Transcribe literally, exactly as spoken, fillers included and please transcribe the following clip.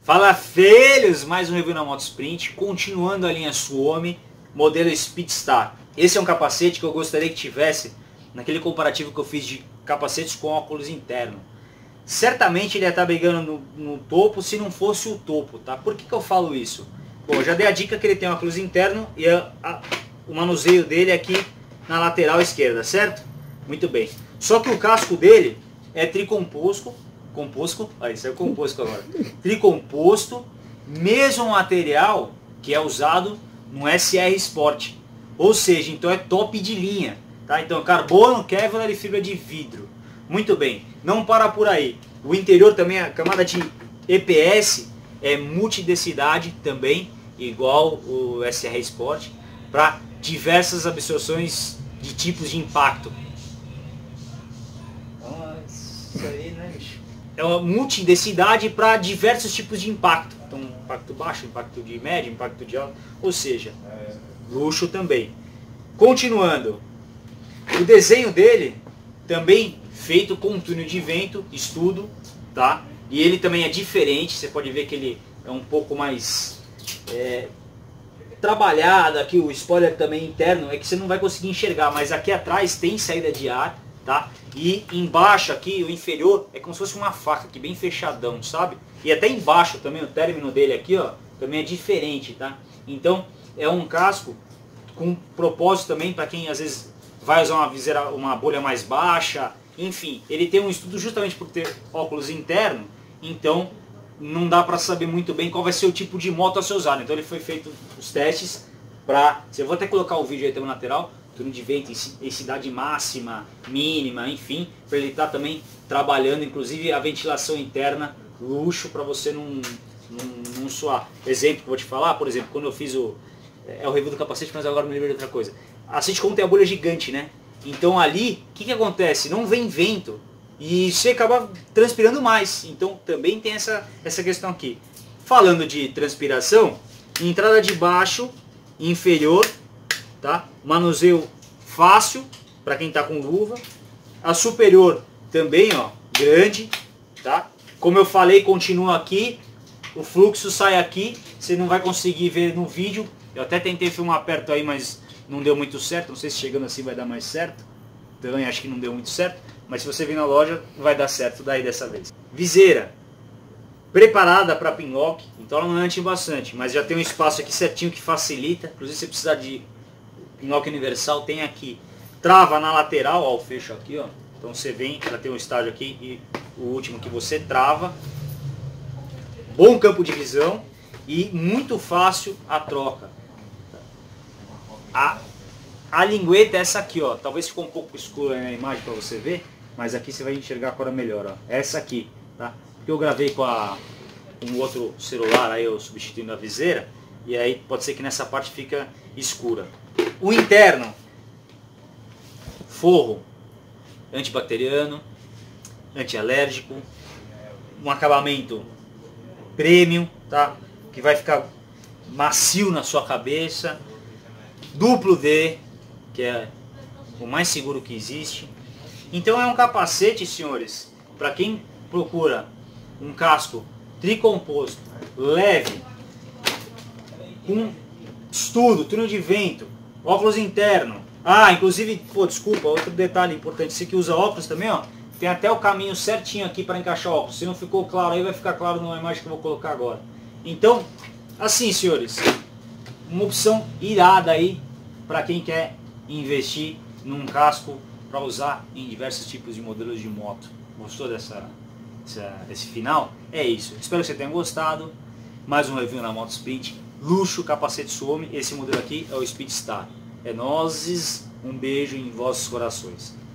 Fala, filhos! Mais um review na Moto Sprint, continuando a linha Suomi, modelo Speedstar. Esse é um capacete que eu gostaria que tivesse naquele comparativo que eu fiz de capacetes com óculos interno. Certamente ele ia estar brigando no, no topo se não fosse o topo, tá? Por que que eu falo isso? Bom, eu já dei a dica que ele tem um óculos interno e a, a, o manuseio dele é aqui na lateral esquerda, certo? Muito bem. Só que o casco dele é tricomposto, composto, ah, isso é o composto agora, tricomposto, mesmo material que é usado no S R Sport. Ou seja, então é top de linha, tá? Então carbono, Kevlar e fibra de vidro. Muito bem, não para por aí. O interior também, a camada de E P S é multidensidade também, igual o S R Sport, para diversas absorções de tipos de impacto. Isso aí, né, bicho? É uma multidensidade para diversos tipos de impacto. Então, impacto baixo, impacto de médio, impacto de alto, ou seja, luxo também. Continuando, o desenho dele também feito com túnel de vento, estudo, tá? E ele também é diferente, você pode ver que ele é um pouco mais é, trabalhado. Aqui o spoiler também interno é que você não vai conseguir enxergar, mas aqui atrás tem saída de ar, tá? E embaixo aqui, o inferior, é como se fosse uma faca aqui, bem fechadão, sabe? E até embaixo também, o término dele aqui, ó, também é diferente, tá? Então, é um casco com propósito também para quem às vezes vai usar uma viseira, uma bolha mais baixa. Enfim, ele tem um estudo justamente por ter óculos interno, então não dá para saber muito bem qual vai ser o tipo de moto a ser usado. Então ele foi feito os testes para... Eu vou até colocar o vídeo aí também na lateral, túnel de vento, densidade máxima, mínima, enfim, para ele estar também trabalhando, inclusive a ventilação interna, luxo, para você não, não, não suar. Exemplo que eu vou te falar, por exemplo, quando eu fiz o... É o review do capacete, mas agora me lembrei de outra coisa. A sitcom tem a bolha gigante, né? Então ali, o que, que acontece? Não vem vento e você acaba transpirando mais. Então também tem essa, essa questão aqui. Falando de transpiração, entrada de baixo, inferior, tá? Manuseio fácil para quem está com luva. A superior também, ó, grande, tá? Como eu falei, continua aqui. O fluxo sai aqui. Você não vai conseguir ver no vídeo. Eu até tentei filmar perto aí, mas não deu muito certo. Não sei se chegando assim vai dar mais certo. Também acho que não deu muito certo. Mas se você vir na loja, vai dar certo daí dessa vez. Viseira preparada para pinlock. Então ela não é anti-bastante, mas já tem um espaço aqui certinho que facilita. Inclusive se você precisar de pinlock universal, tem aqui. Trava na lateral, ó, o fecho aqui, ó. Então você vem, ela tem um estágio aqui e o último que você trava. Bom campo de visão e muito fácil a troca. A, a lingueta é essa aqui, ó. Talvez ficou um pouco escura na imagem para você ver, mas aqui você vai enxergar agora melhor, ó. Essa aqui, tá? Porque eu gravei com a um outro celular, aí eu substituindo a viseira, e aí pode ser que nessa parte fica escura. O interno, forro antibacteriano, antialérgico, um acabamento premium, tá? Que vai ficar macio na sua cabeça. Duplo D, que é o mais seguro que existe. Então é um capacete, senhores, para quem procura um casco tricomposto, leve, com estudo, túnel de vento, óculos interno. Ah, inclusive, pô, desculpa, outro detalhe importante, você que usa óculos também, ó, tem até o caminho certinho aqui para encaixar óculos. Se não ficou claro aí, vai ficar claro numa imagem que eu vou colocar agora. Então, assim, senhores, uma opção irada aí para quem quer investir num casco para usar em diversos tipos de modelos de moto. Gostou dessa, dessa, desse final? É isso. Espero que você tenha gostado. Mais um review na Moto Sprint. Luxo, capacete Suomi. Esse modelo aqui é o Speedstar. É nozes. Um beijo em vossos corações.